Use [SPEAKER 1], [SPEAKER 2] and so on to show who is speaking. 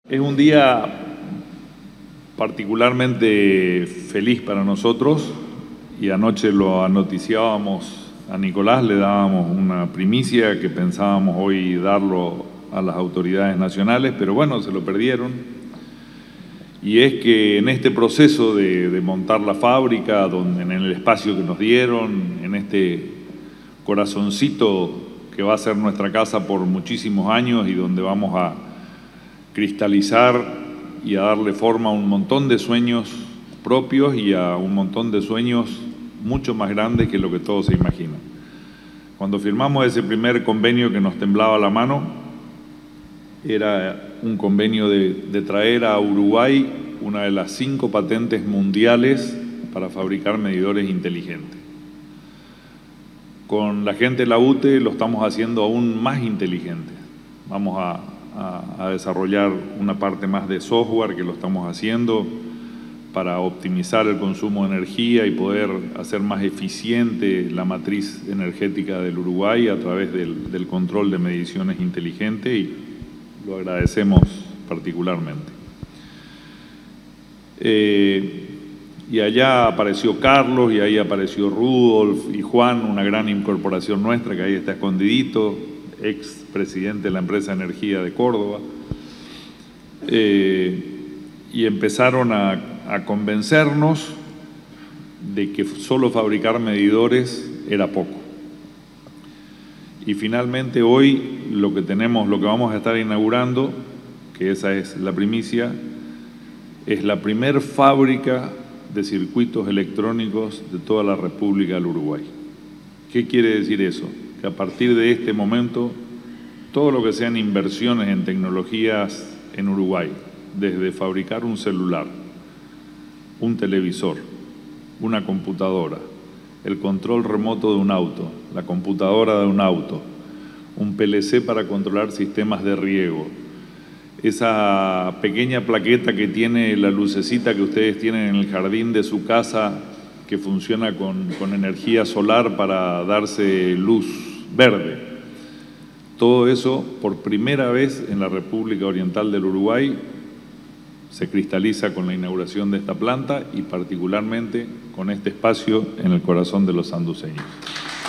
[SPEAKER 1] Es un día particularmente feliz para nosotros y anoche lo anoticiábamos a Nicolás, le dábamos una primicia que pensábamos hoy darlo a las autoridades nacionales, pero bueno, se lo perdieron. Y es que en este proceso de montar la fábrica, en el espacio que nos dieron, en este corazoncito que va a ser nuestra casa por muchísimos años y donde vamos a cristalizar y a darle forma a un montón de sueños propios y a un montón de sueños mucho más grandes que lo que todos se imaginan. Cuando firmamos ese primer convenio que nos temblaba la mano, era un convenio de traer a Uruguay una de las 5 patentes mundiales para fabricar medidores inteligentes. Con la gente de la UTE lo estamos haciendo aún más inteligente. Vamos a desarrollar una parte más de software que lo estamos haciendo para optimizar el consumo de energía y poder hacer más eficiente la matriz energética del Uruguay a través del control de mediciones inteligentes, y lo agradecemos particularmente. Y allá apareció Carlos, y ahí apareció Rudolf y Juan, una gran incorporación nuestra que ahí está escondidito, ex presidente de la empresa Energía de Córdoba, y empezaron a convencernos de que solo fabricar medidores era poco. Y finalmente hoy lo que vamos a estar inaugurando, que esa es la primicia, es la primer fábrica de circuitos electrónicos de toda la República del Uruguay. ¿Qué quiere decir eso? Que a partir de este momento, todo lo que sean inversiones en tecnologías en Uruguay, desde fabricar un celular, un televisor, una computadora, el control remoto de un auto, la computadora de un auto, un PLC para controlar sistemas de riego, esa pequeña plaqueta que tiene la lucecita que ustedes tienen en el jardín de su casa, que funciona con energía solar para darse luz verde. Todo eso, por primera vez en la República Oriental del Uruguay, se cristaliza con la inauguración de esta planta y particularmente con este espacio en el corazón de los sanduceños.